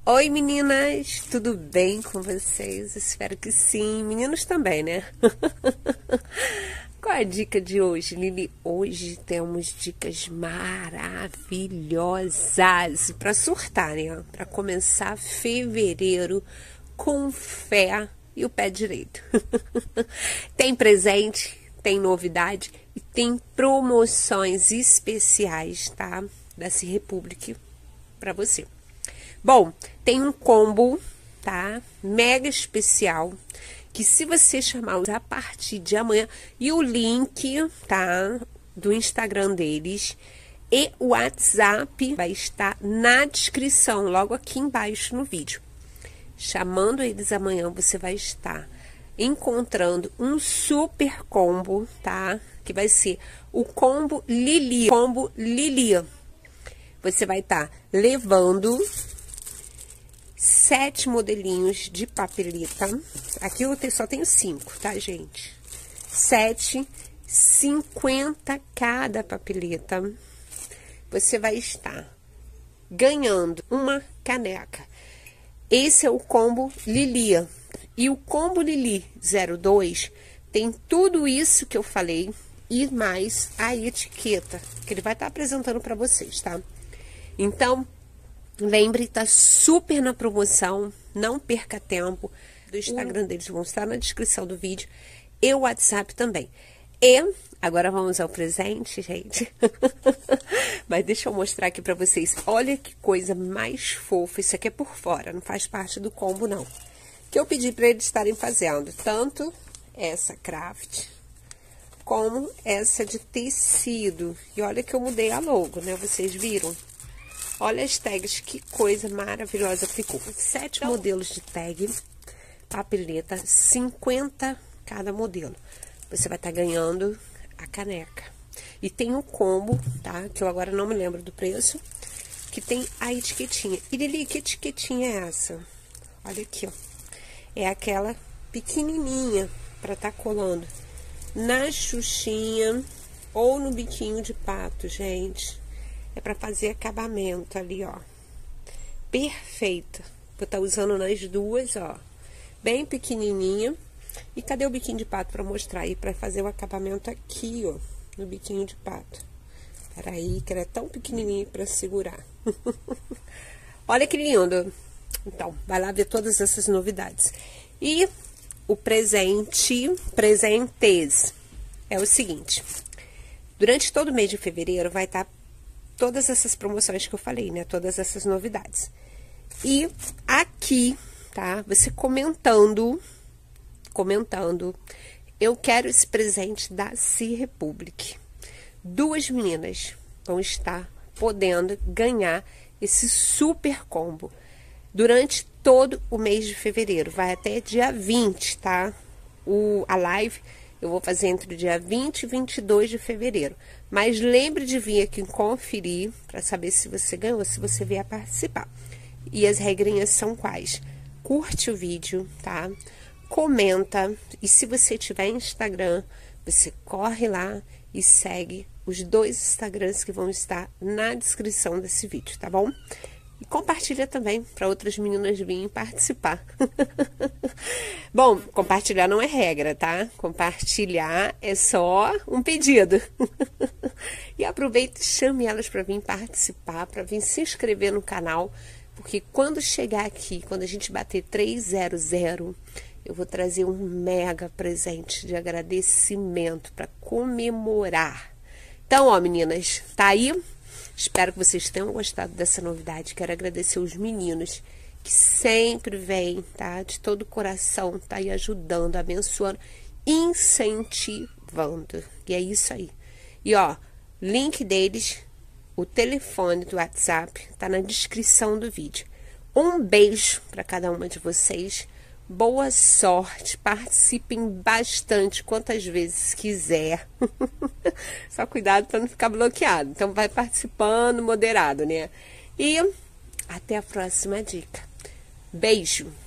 Oi meninas, tudo bem com vocês? Espero que sim, meninos também, né? Qual é a dica de hoje, Lili? Hoje temos dicas maravilhosas para surtar, né? Para começar fevereiro com fé e o pé direito. Tem presente, tem novidade e tem promoções especiais, tá? Da C Republic para você. Bom, tem um combo, tá? Mega especial, que se você chamar a partir de amanhã, e o link, tá? Do Instagram deles e o WhatsApp vai estar na descrição, logo aqui embaixo no vídeo. Chamando eles amanhã, você vai estar encontrando um super combo, tá? Que vai ser o combo Lili. Combo Lili. Você vai estar levando 7 modelinhos de papeleta. Aqui eu só tenho 5, tá, gente? 7, 50 cada papeleta. Você vai estar ganhando uma caneca. Esse é o combo Lili. E o combo Lili 02 tem tudo isso que eu falei e mais a etiqueta que ele vai estar apresentando para vocês, tá? Então, lembre, tá super na promoção, não perca tempo. Do Instagram deles vão estar na descrição do vídeo e o WhatsApp também. E agora vamos ao presente, gente. Mas deixa eu mostrar aqui pra vocês. Olha que coisa mais fofa. Isso aqui é por fora, não faz parte do combo, não. Que eu pedi pra eles estarem fazendo tanto essa craft como essa de tecido. E olha que eu mudei a logo, né? Vocês viram? Olha as tags, que coisa maravilhosa ficou. 7 modelos de tag, papeleta, 50 cada modelo. Você vai estar ganhando a caneca. E tem um combo, tá? Que eu agora não me lembro do preço. Que tem a etiquetinha. E Lili, que etiquetinha é essa? Olha aqui, ó. É aquela pequenininha para estar colando na xuxinha ou no biquinho de pato, gente. É para fazer acabamento ali, ó. Perfeita. Vou estar usando nas duas, ó. Bem pequenininha. E cadê o biquinho de pato para mostrar aí? Para fazer o acabamento aqui, ó. No biquinho de pato. Peraí, que ela é tão pequenininha para segurar. Olha que lindo. Então, vai lá ver todas essas novidades. E o presentes, é o seguinte. Durante todo o mês de fevereiro vai estar todas essas promoções que eu falei, né? Todas essas novidades. E aqui, tá? Você comentando, eu quero esse presente da C Republic. 2 meninas vão estar podendo ganhar esse super combo durante todo o mês de fevereiro. Vai até dia 20, tá? A live eu vou fazer entre o dia 20 e 22 de fevereiro. Mas lembre de vir aqui conferir para saber se você ganhou, se você vier participar. E as regrinhas são quais? Curte o vídeo, tá? Comenta. E se você tiver Instagram, você corre lá e segue os 2 Instagrams que vão estar na descrição desse vídeo, tá bom? E compartilha também para outras meninas virem participar. Bom, compartilhar não é regra, tá? Compartilhar é só um pedido. E aproveita e chame elas para vir participar, para vir se inscrever no canal. Porque quando chegar aqui, quando a gente bater 300, eu vou trazer um mega presente de agradecimento para comemorar. Então, ó, meninas, tá aí? Espero que vocês tenham gostado dessa novidade. Quero agradecer os meninos que sempre vêm, tá? De todo o coração, tá aí ajudando, abençoando, incentivando. E é isso aí. E ó, link deles, o telefone do WhatsApp, tá na descrição do vídeo. Um beijo para cada uma de vocês. Boa sorte, participem bastante, quantas vezes quiser. Só cuidado para não ficar bloqueado. Então, vai participando, moderado, né? E até a próxima dica. Beijo!